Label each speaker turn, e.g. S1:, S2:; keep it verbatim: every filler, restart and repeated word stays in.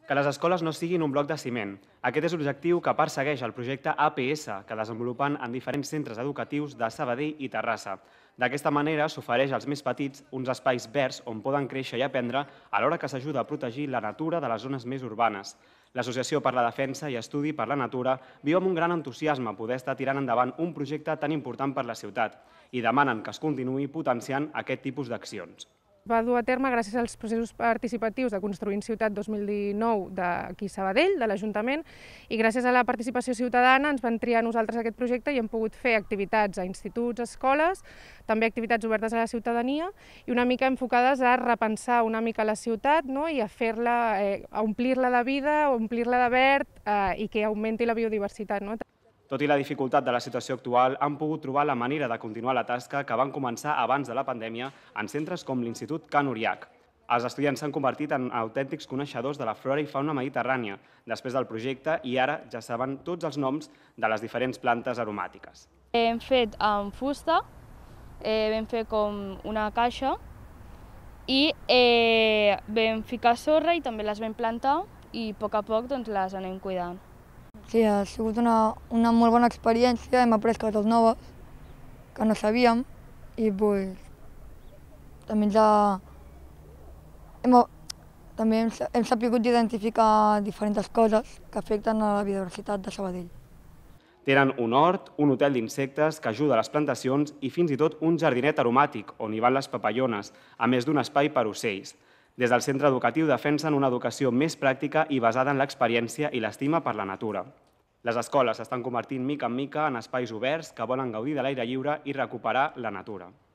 S1: Que les escoles no siguin un bloc de ciment. Aquest és l'objectiu que persegueix el projecte A P S, que desenvolupen en diferents centres educatius de Sabadell i Terrassa. D'aquesta manera s'ofereix als més petits uns espais verds on poden créixer i aprendre, alhora que s'ajuda a protegir la natura de les zones més urbanes. L'Associació per la Defensa i Estudi per la Natura viu amb un gran entusiasme poder estar tirant endavant un projecte tan important per la ciutat i demanen que es continuï potenciant aquest tipus d'accions.
S2: Va dur a terme gràcies als processos participatius de Construint Ciutat dos mil dinou d'aquí Sabadell, de l'Ajuntament, i gràcies a la participació ciutadana ens van triar nosaltres aquest projecte i hem pogut fer activitats a instituts, escoles, també activitats obertes a la ciutadania i una mica enfocades a repensar una mica la ciutat, no? I a fer-la, eh, a omplir-la de vida, a omplir-la de verd eh, i que augmenti la biodiversitat. No?
S1: Tot i la dificultat de la situació actual, han pogut trobar la manera de continuar la tasca que van començar abans de la pandèmia en centres com l'Institut Can Uriach. Els estudiants s'han convertit en autèntics coneixedors de la flora i fauna mediterrània després del projecte i ara ja saben tots els noms de les diferents plantes aromàtiques.
S3: Hem fet amb fusta, eh, vam fer com una caixa i eh, vam ficar sorra i també les vam plantar i a poc a poc doncs, les anem cuidant.
S4: Sí, ha sigut una, una molt bona experiència, hem après coses noves que no sabíem i pues, també, ens ha, hem, també hem, hem sabut identificar diferents coses que afecten a la biodiversitat de Sabadell.
S1: Tenen un hort, un hotel d'insectes que ajuda a les plantacions i fins i tot un jardinet aromàtic on hi van les papallones, a més d'un espai per ocells. Des del centre educatiu defensen una educació més pràctica i basada en l'experiència i l'estima per la natura. Les escoles s'estan convertint mica en mica en espais oberts que volen gaudir de l'aire lliure i recuperar la natura.